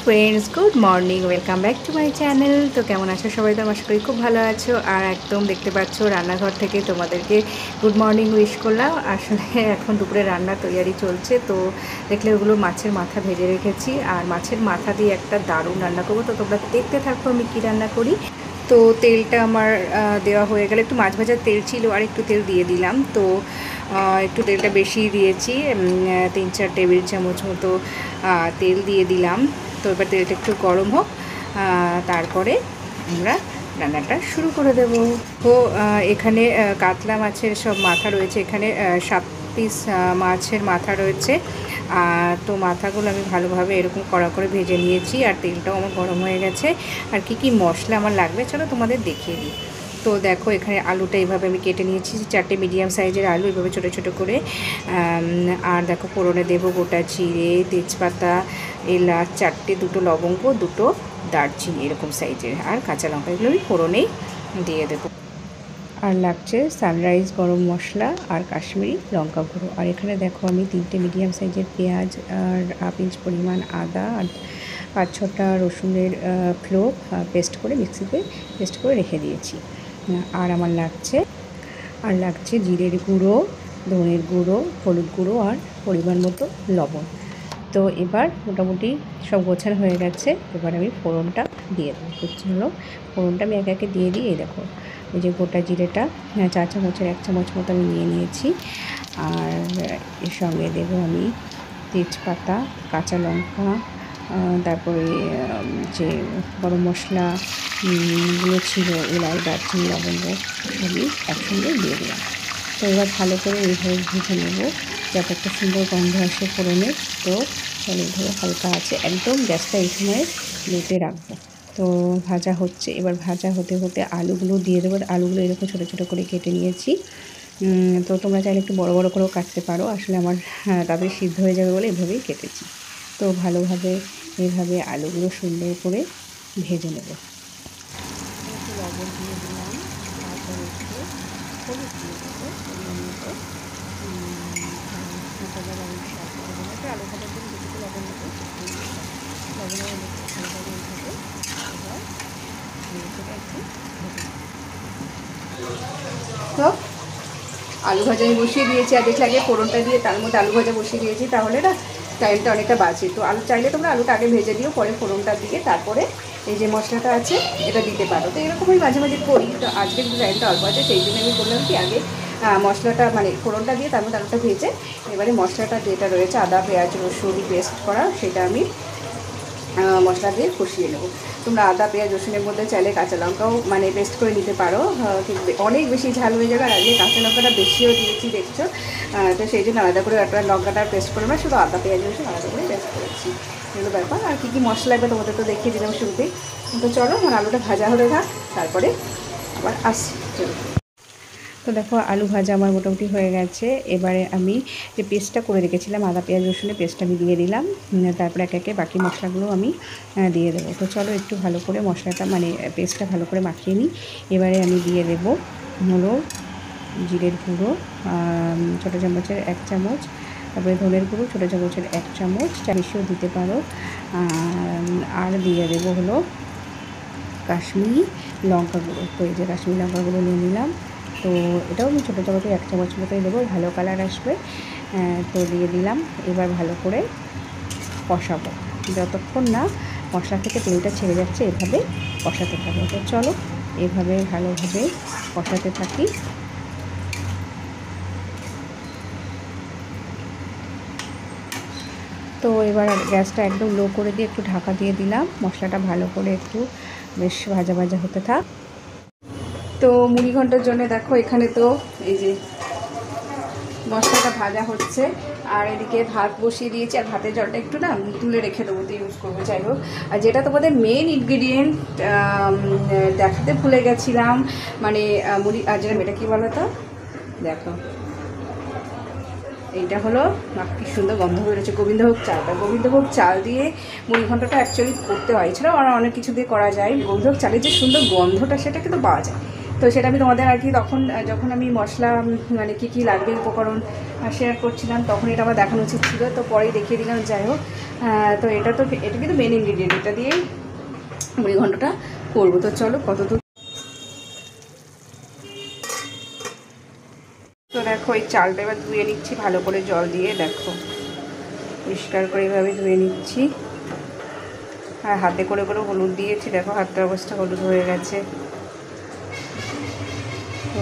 Friends, good morning, welcome back to my channel. তো কেমন আছো সবাই? তো আশা করি খুব ভালো আছো। আর একদম দেখতে পাচ্ছ রান্নাঘর থেকে তোমাদেরকে গুড মর্নিং উইশ করলাম। আসলে এখন দুপুরে রান্না তৈয়ারি চলছে। তো দেখলে ওগুলো মাছের মাথা ভেজে রেখেছি, আর মাছের মাথা দিয়ে একটা দারুণ রান্না করবো। তো তোমরা দেখতে থাকো আমি কী রান্না করি। তো তেলটা আমার দেওয়া হয়ে গেলে, একটু মাছ ভাজার তেল ছিল আর একটু তেল দিয়ে দিলাম। তো একটু তেলটা বেশি দিয়েছি, 3-4 টেবিল চামচ মতো তেল দিয়ে দিলাম। তো এবার তেলটা একটু গরম হোক, তারপরে আমরা রান্নাটা শুরু করে দেব। তো এখানে কাতলা মাছের সব মাথা রয়েছে, এখানে 7 পিস মাছের মাথা রয়েছে। তো মাথাগুলো আমি ভালোভাবে এরকম কড়া করে ভেজে নিয়েছি, আর তেলটাও আমার গরম হয়ে গেছে। আর কি কি মশলা আমার লাগবে চলো তোমাদের দেখিয়ে দিই। তো দেখো এখানে আলুটা এইভাবে আমি কেটে নিয়েছি, 4টে মিডিয়াম সাইজের আলু এইভাবে ছোটো ছোটো করে। আর দেখো ফোড়নে দেবো গোটা জিরে, তেজপাতা, এলাচ 4টে, 2টো লবঙ্গ, 2টো দারচিনি এরকম সাইজের, আর কাঁচা লঙ্কা, এগুলো আমি ফোড়নেই দিয়ে দেবো। আর লাগছে সানরাইজ গরম মশলা আর কাশ্মীরি লঙ্কা গুঁড়ো। আর এখানে দেখো আমি 3টে মিডিয়াম সাইজের পেঁয়াজ আর 1 ইঞ্চ পরিমাণ আদা আর 5-6টা রসুনের ক্লোভ পেস্ট করে মিক্সিতে পেস্ট করে রেখে দিয়েছি। আর আমার লাগছে জিরের গুঁড়ো, ধনের গুঁড়ো, হলুদ গুঁড়ো আর পরিমাণ মতো লবণ। তো এবার মোটামুটি সব গোছানো হয়ে গেছে। এবার আমি ফোড়নটা দিয়ে দেবো। চলো ফোড়নটা আমি একে একে দিয়ে দিই। এই দেখো এই যে গোটা জিরেটা 4 চামচের 1 চামচ মতো আমি নিয়ে নিয়েছি। আর এর সঙ্গে দেবো আমি তেজপাতা, কাঁচা লঙ্কা, তারপরে যে গরম মশলা গুলো ছিল, এলাচ, দারচিনি, লবঙ্গ, সবই একসঙ্গে দিয়ে দিলাম। তো এবার ভালো করে এইভাবে ভেজে নেব যাতে একটা সুন্দর গন্ধ আসে ফোড়নের। তো এইভাবে হালকা আছে, একদম গ্যাসটা এই সময় লোতে রাখবো। তো ভাজা হচ্ছে, এবার ভাজা হতে হতে আলুগুলো দিয়ে দেবো। আলুগুলো এরকম ছোটো ছোটো করে কেটে নিয়েছি। তো তোমরা চাইলে একটু বড় বড় করেও কাটতে পারো, আসলে আমার তাদের সিদ্ধ হয়ে যাবে বলে এভাবেই কেটেছি। তো ভালোভাবে এভাবে আলুগুলো সুন্দর করে ভেজে নেব। একটু লবণ দিয়ে দিলাম, তারপর একটু হলুদ দিয়ে দেবো, পরিমাণ মতো একটু আলু ভাজার জন্য যেটুকু লবণ নেবো লবণের ভালোভাবে এইভাবে এবার সেটা একটু ভেজে। তো আলু ভাজা আমি বসিয়ে দিয়েছি, আর দেখলে আগে ফোড়নটা দিয়ে তার মধ্যে আলু ভাজা বসিয়ে দিয়েছি, তাহলে না টাইমটা অনেকটা বাঁচে। তো আলু চাইলে তোমরা আলুটা আগে ভেজে দিও, পরে ফোড়নটা দিয়ে তারপরে এই যে মশলাটা আছে এটা দিতে পারো। তো এরকম আমি মাঝে মাঝে করি। তো আজকে কিন্তু টাইমটা অল্প আছে, সেই জন্য আমি বললাম কি আগে মশলাটা মানে ফোড়নটা দিয়ে তার মধ্যে আলুটা ভেজে এবারে মশলাটা যেটা রয়েছে আদা, পেঁয়াজ, রসুন পেস্ট করা, সেটা আমি মশলা দিয়ে কষিয়ে নেবো। তোমরা আদা, পেঁয়াজ, রসুনের মধ্যে চাইলে কাঁচা লঙ্কাও মানে পেস্ট করে নিতে পারো, কিন্তু অনেক বেশি ঝাল হয়ে যাবে। আর আজকে কাঁচা লঙ্কাটা বেশিও দিয়েছি দেখছো, তো সেই জন্য আলাদা করে একটা লঙ্কাটা পেস্ট করে না, শুধু আদা, পেঁয়াজ, রসুন আলাদা করে পেস্ট করেছি। এগুলো ব্যাপার। আর কী কী মশলা লাগবে তোমাদের তো দেখিয়ে দিলাম শুরুতেই। তো চলো আমার আলুটা ভাজা হলে থাক, তারপরে আবার আসছি। চলো। তো দেখো আলু ভাজা আমার মোটামুটি হয়ে গেছে। এবারে আমি যে পেস্টটা করে রেখেছিলাম আদা, পেঁয়াজ, রসুনের পেস্টটা আমি দিয়ে দিলাম। তারপরে একে একে বাকি মশলাগুলো আমি দিয়ে দেবো। তো চলো একটু ভালো করে মশলাটা মানে পেস্টটা ভালো করে মাখিয়ে নিই। এবারে আমি দিয়ে দেবো হলো জিরের গুঁড়ো ছোটো চামচের 1 চামচ, তারপরে ধনের গুঁড়ো ছোটো চামচের 1 চামচ, বেশিও দিতে পারো। আর দিয়ে দেবো হলো কাশ্মীরি লঙ্কা গুঁড়ো। তো এই যে কাশ্মীরি লঙ্কা গুঁড়ো নিয়ে নিলাম। তো এটাও আমি ছোটো চামচে 1 চামচ মতোই দেবো, ভালো কালার আসবে। তো দিয়ে দিলাম। এবার ভালো করে কষাবো যতক্ষণ না মশলা থেকে তেলটা ছেড়ে যাচ্ছে, এভাবে কষাতে থাকবো। তো চলো এভাবে ভালোভাবে কষাতে থাকি। তো এবার গ্যাসটা একদম লো করে দিয়ে একটু ঢাকা দিয়ে দিলাম। মশলাটা ভালো করে একটু বেশ ভাজা ভাজা হতে থাক। তো মুড়ি ঘন্টার জন্য দেখো এখানে তো এই যে মশলাটা ভাজা হচ্ছে, আর এদিকে ভাত বসিয়ে দিয়েছি। আর ভাতের জলটা একটু না তুলে রেখে দেবো, তো ইউজ করবো। যাই হোক, আর যেটা তোমাদের মেন ইনগ্রিডিয়েন্ট দেখাতে ভুলে গেছিলাম, মানে মুড়ি আর যেটা এটা কী বলো তো, দেখো এইটা হলো কি সুন্দর গন্ধ বেরোচ্ছে গোবিন্দভোগ চালটা। গোবিন্দভোগ চাল দিয়ে মুড়ি ঘন্টটা অ্যাকচুয়ালি করতে হয়, এছাড়াও আর অনেক কিছু দিয়ে করা যায়। গোবিন্দভোগ চালের যে সুন্দর গন্ধটা সেটা কিন্তু পাওয়া যায়। তো সেটা আমি তোমাদের আর কি তখন যখন আমি মশলা মানে কী লাগবে উপকরণ শেয়ার করছিলাম তখন এটা আমার দেখানো উচিত ছিল, তো পরেই দেখিয়ে দিলাম। যাই হোক, তো এটা কিন্তু মেন ইনগ্রিডিয়েন্ট, এটা দিয়েই মুড়ি ঘন্টটা করবো। তো চলো কত দূর। তো দেখো এই চালটা এবার ধুয়ে নিচ্ছি ভালো করে জল দিয়ে, দেখো পরিষ্কার করে এভাবে ধুয়ে নিচ্ছি। আর হাতে করে হলুদ দিয়েছি, দেখো হাতের অবস্থা হলুদ হয়ে গেছে। তো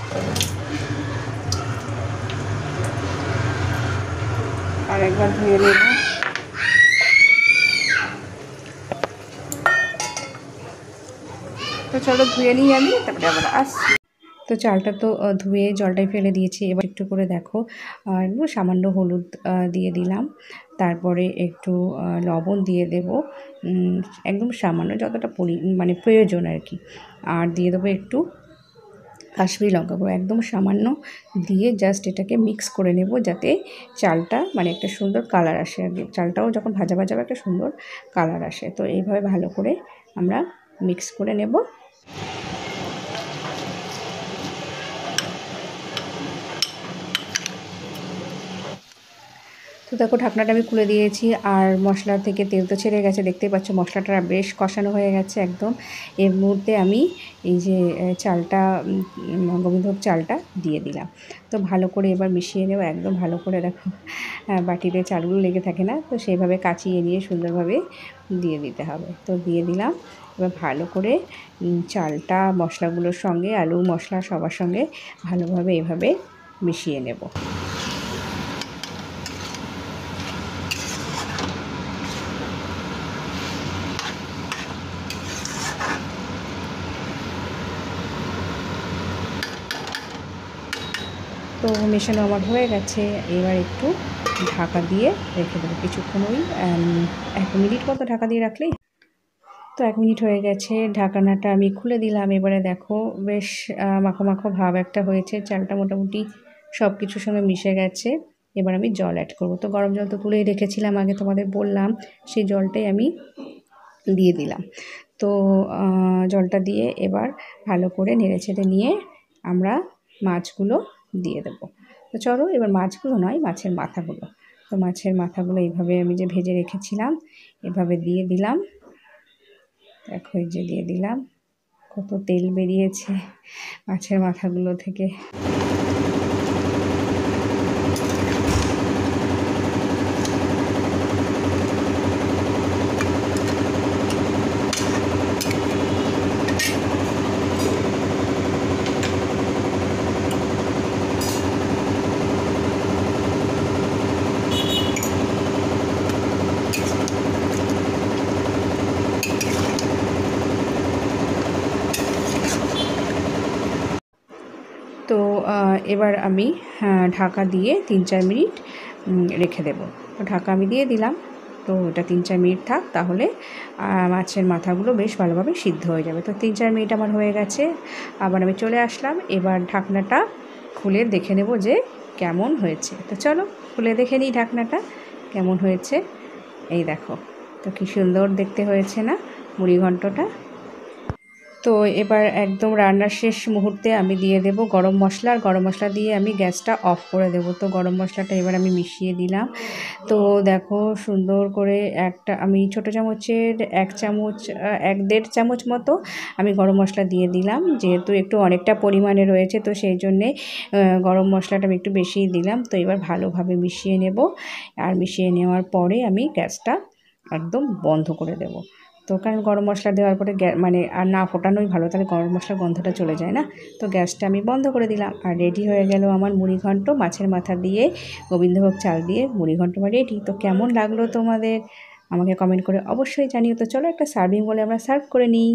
আর একবার ধুয়ে নেব। তো চলো ধুয়ে নিই আমি, তারপরে আবার আসছি। তো চালটা তো ধুয়ে জলটাই ফেলে দিয়েছি, এবার একটু করে দেখো আর সামান্য হলুদ দিয়ে দিলাম, তারপরে একটু লবণ দিয়ে দেব, একদম সামান্য যতটা মানে প্রয়োজন আর কি। আর দিয়ে দেবো একটু কাশ্মীরি লঙ্কা গুঁড়ো, একদম সামান্য দিয়ে জাস্ট এটাকে মিক্স করে নেব, যাতে চালটা মানে একটা সুন্দর কালার আসে আর কি। চালটাও যখন ভাজা ভাজা একটা সুন্দর কালার আসে। তো এইভাবে ভালো করে আমরা মিক্স করে নেব। তো দেখো ঢাকনাটা আমি খুলে দিয়েছি, আর মশলা থেকে তেল তো ছেড়ে গেছে, দেখতেই পাচ্ছ মশলাটা বেশ কষানো হয়ে গেছে একদম। এর মুহূর্তে আমি এই যে চালটা, গোবিন্দভোগ চালটা দিয়ে দিলাম। তো ভালো করে এবার মিশিয়ে নেব একদম ভালো করে। দেখো বাটিতে চালগুলো লেগে থাকে না, তো সেইভাবে কাচিয়ে নিয়ে সুন্দরভাবে দিয়ে দিতে হবে। তো দিয়ে দিলাম। এবার ভালো করে চালটা মশলাগুলোর সঙ্গে, আলু মশলা সবার সঙ্গে ভালোভাবে এভাবে মিশিয়ে নেব। তো মেশানো আমার হয়ে গেছে, এবার একটু ঢাকা দিয়ে রেখে দেবো কিছুক্ষণ, ওই 1 মিনিট মতো ঢাকা দিয়ে রাখলেই। তো 1 মিনিট হয়ে গেছে, ঢাকনাটা আমি খুলে দিলাম। এবারে দেখো বেশ মাখো মাখো ভাব একটা হয়েছে, চালটা মোটামুটি সব কিছুর সঙ্গে মিশে গেছে। এবার আমি জল অ্যাড করব। তো গরম জল তো তুলেই রেখেছিলাম আগে, তোমাদের বললাম, সেই জলটাই আমি দিয়ে দিলাম। তো জলটা দিয়ে এবার ভালো করে নেড়েচেড়ে নিয়ে আমরা মাছগুলো দিয়ে দেবো। তো চলো এবার মাছগুলো নয়, মাছের মাথাগুলো। তো মাছের মাথাগুলো এইভাবে আমি যে ভেজে রেখেছিলাম এভাবে দিয়ে দিলাম। দেখো এই যে দিয়ে দিলাম, কত তেল বেরিয়েছে মাছের মাথাগুলো থেকে। তো এবার আমি ঢাকা দিয়ে 3-4 মিনিট রেখে দেব। তো ঢাকা আমি দিয়ে দিলাম। তো এটা 3-4 মিনিট থাক, তাহলে মাছের মাথাগুলো বেশ ভালোভাবে সিদ্ধ হয়ে যাবে। তো 3-4 মিনিট আমার হয়ে গেছে, আবার আমি চলে আসলাম। এবার ঢাকনাটা খুলে দেখে নেব যে কেমন হয়েছে। তো চলো খুলে দেখে নিই ঢাকনাটা কেমন হয়েছে। এই দেখো, তো কী সুন্দর দেখতে হয়েছে না মুড়ি ঘন্টটা। তো এবার একদম রান্নার শেষ মুহূর্তে আমি দিয়ে দেব গরম মশলা, আর গরম মশলা দিয়ে আমি গ্যাসটা অফ করে দেব। তো গরম মশলাটা এবার আমি মিশিয়ে দিলাম। তো দেখো সুন্দর করে একটা আমি ছোটো চামচের 1 চামচ 1-1.5 চামচ মতো আমি গরম মশলা দিয়ে দিলাম, যেহেতু একটু অনেকটা পরিমাণে রয়েছে তো সেই জন্যে গরম মশলাটা আমি একটু বেশিই দিলাম। তো এবার ভালোভাবে মিশিয়ে নেব, আর মিশিয়ে নেওয়ার পরে আমি গ্যাসটা একদম বন্ধ করে দেব। তো কারণ গরম মশলা দেওয়ার পরে মানে আর না ফোটানোই ভালো, তাহলে গরম মশলার গন্ধটা চলে যায় না। তো গ্যাসটা আমি বন্ধ করে দিলাম, আর রেডি হয়ে গেল আমার মুড়ি ঘন্ট মাছের মাথা দিয়ে গোবিন্দভোগ চাল দিয়ে মুড়ি ঘন্ট আমার রেডি। তো কেমন লাগলো তোমাদের আমাকে কমেন্ট করে অবশ্যই জানিও। তো চলো একটা সার্ভিং বলে আমরা সার্ভ করে নিই।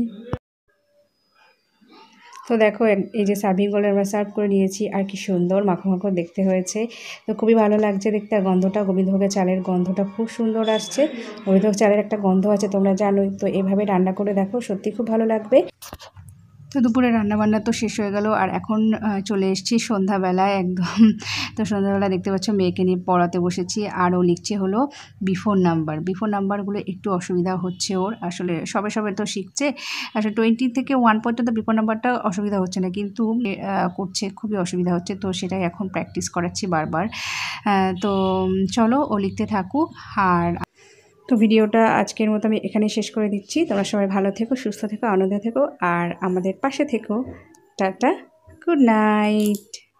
তো দেখো এই যে সার্ভিং বলে আমরা সার্ভ করে নিয়েছি, আর কি সুন্দর মাখো মাখো দেখতে হয়েছে। তো খুবই ভালো লাগছে দেখতে, আর গন্ধটা গোবিন্দভোগের চালের গন্ধটা খুব সুন্দর আসছে। গোবিন্দভোগ চালের একটা গন্ধ আছে তোমরা জানোই। তো এভাবে রান্না করে দেখো, সত্যি খুব ভালো লাগবে। তো দুপুরে রান্নাবান্না তো শেষ হয়ে গেল, আর এখন চলে এসেছি সন্ধ্যাবেলায় একদম। তো সন্ধ্যাবেলা দেখতে পাচ্ছ মেয়েকে নিয়ে পড়াতে বসেছি, আর ও লিখছে হলো বিফোর নাম্বারগুলো একটু অসুবিধা হচ্ছে ওর। আসলে সবে সবে তো শিখছে, আসলে 20 থেকে 1 পর্যন্ত বিফোর নাম্বারটা অসুবিধা হচ্ছে না, কিন্তু করছে খুবই অসুবিধা হচ্ছে। তো সেটাই এখন প্র্যাকটিস করাচ্ছি বারবার। তো চলো ও লিখতে থাকুক। আর তো ভিডিওটা আজকের মতো আমি এখানে শেষ করে দিচ্ছি। তোমরা সবাই ভালো থেকো, সুস্থ থেকো, আনন্দে থেকো, আর আমাদের পাশে থেকো। Tata, good night.